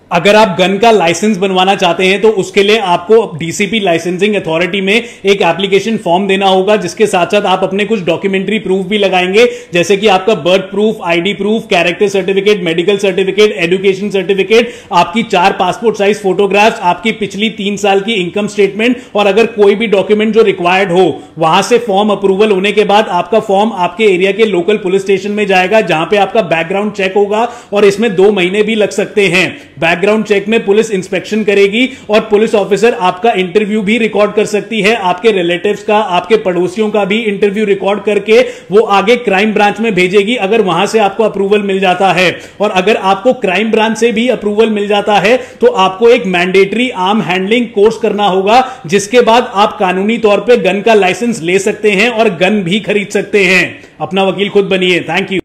अगर आप गन का लाइसेंस बनवाना चाहते हैं तो उसके लिए आपको डीसीपी लाइसेंसिंग अथॉरिटी में एक एप्लीकेशन फॉर्म देना होगा, जिसके साथ साथ आप अपने कुछ डॉक्यूमेंट्री प्रूफ भी लगाएंगे, जैसे कि आपका birth proof, ID proof, character certificate, medical certificate, education certificate, आपकी 4 पासपोर्ट साइज फोटोग्राफ्स, आपकी पिछली 3 साल की इनकम स्टेटमेंट, और अगर कोई भी डॉक्यूमेंट जो रिक्वायर्ड हो, वहां से फॉर्म अप्रूवल होने के बाद आपका फॉर्म आपके एरिया के लोकल पुलिस स्टेशन में जाएगा, जहां पे आपका बैकग्राउंड चेक होगा और इसमें 2 महीने भी लग सकते हैं। बैकग्राउंड चेक में पुलिस इंस्पेक्शन करेगी और पुलिस ऑफिसर आपका इंटरव्यू भी रिकॉर्ड कर सकती है, आपके रिलेटिव्स का, आपके पड़ोसियों का भी इंटरव्यू रिकॉर्ड करके वो आगे क्राइम ब्रांच में भेजेगी, अगर वहां से आपको अप्रूवल मिल जाता है। और अगर आपको क्राइम ब्रांच से भी अप्रूवल मिल जाता है तो आपको एक मैंडेटरी आर्म हैंडलिंग कोर्स करना होगा, जिसके बाद आप कानूनी तौर पर गन का लाइसेंस ले सकते हैं और गन भी खरीद सकते हैं। अपना वकील खुद बनिए। Thank you.